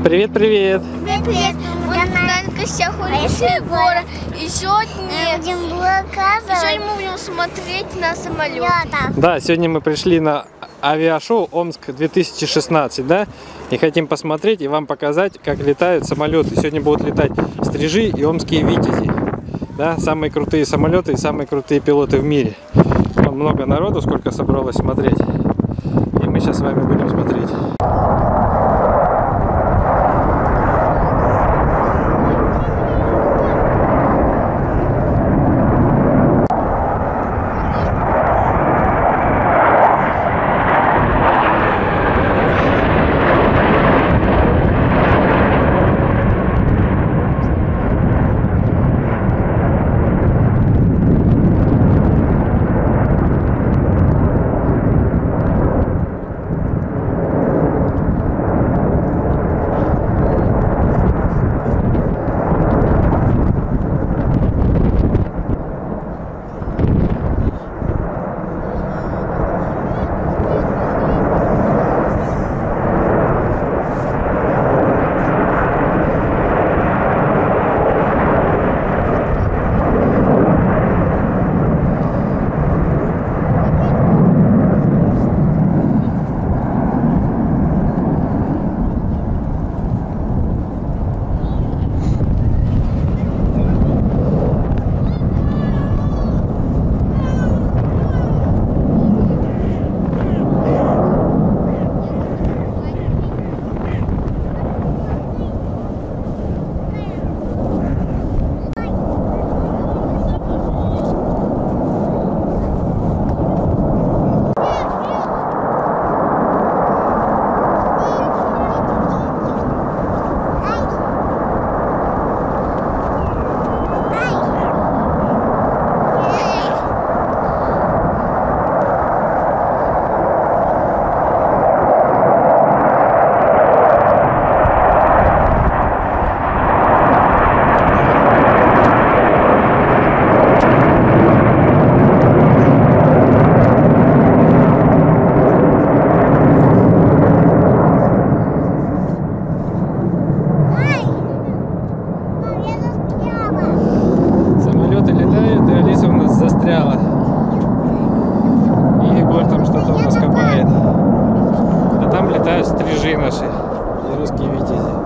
Привет, привет! Привет! Мы на гостях у Егора. И сегодня мы будем смотреть на самолет. Да, сегодня мы пришли на авиашоу Омск 2016, да? И хотим посмотреть и вам показать, как летают самолеты. Сегодня будут летать стрижи и омские витязи. Да, самые крутые самолеты и самые крутые пилоты в мире. Вон много народу, сколько собралось смотреть. И мы сейчас с вами будем смотреть. И Егор там что-то у нас копает. А там летают стрижи наши и русские витязи.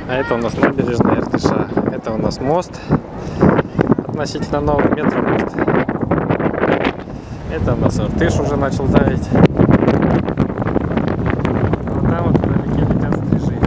А это у нас набережная Иртыша. Это у нас мост. Относительно новый метромост. Это у нас Иртыш уже начал таять. Вот там вот вдалеке летят стрижи.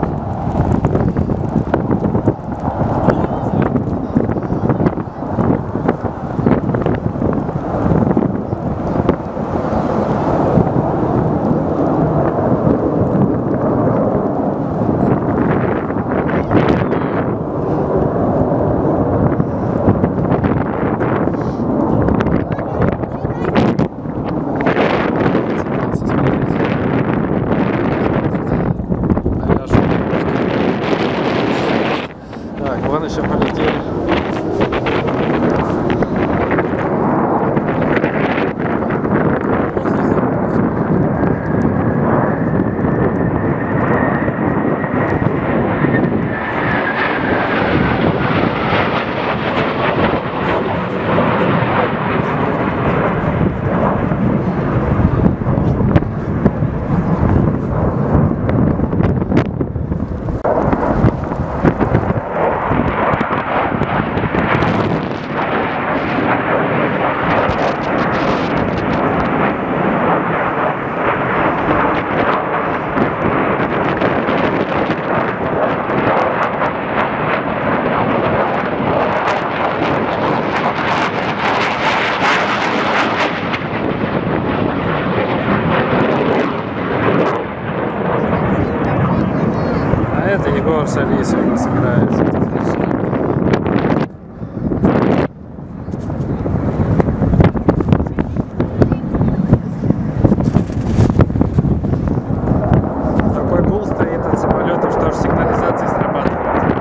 Вон еще полетели. Это Егор с Алисой у нас играет. Такой гул стоит от самолетов, что аж сигнализации срабатывает.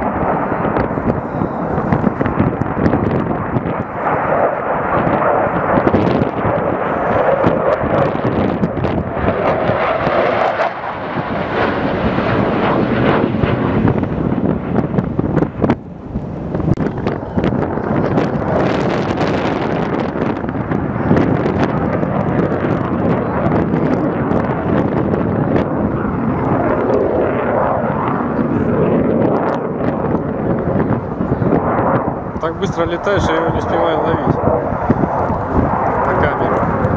Так быстро летаешь, я его не успеваю ловить на камеру.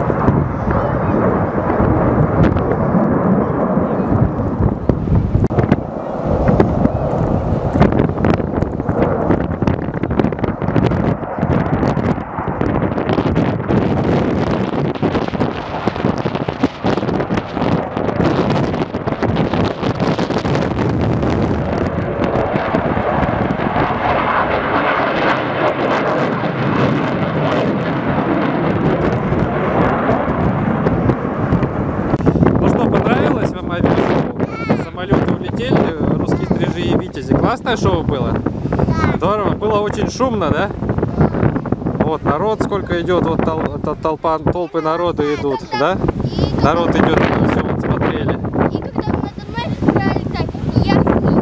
Самолеты улетели, русские стрижи и витязи. Классное шоу было? Да. Здорово. Было очень шумно, да? Вот народ сколько идет, вот толпы народу идут, да? Народ идет, это все вот смотрели. И когда мы брали так, я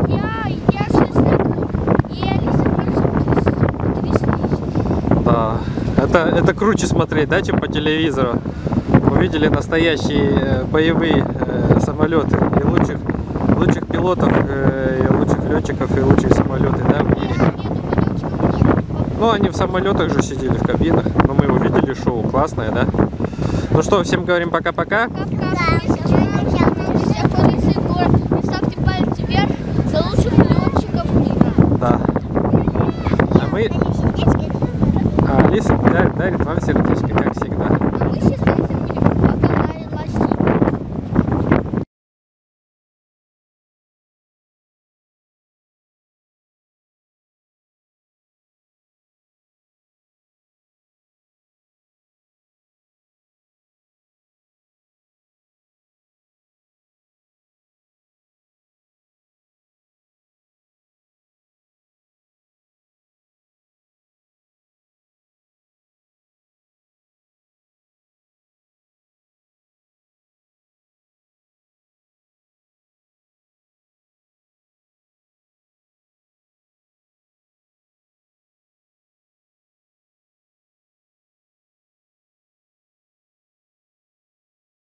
и Алиса тряслись. Да. Это круче смотреть, да, чем по телевизору. Увидели настоящие боевые самолеты и лучших пилотов, и лучших летчиков, и лучшие самолеты, да, в мире. Ну, они в самолетах же сидели, в кабинах, но мы увидели шоу, классное, да? Ну что, всем говорим пока-пока. Ставьте пальцы вверх за лучших летчиков мира. Да. А мы... Алиса дарит вам сердечко.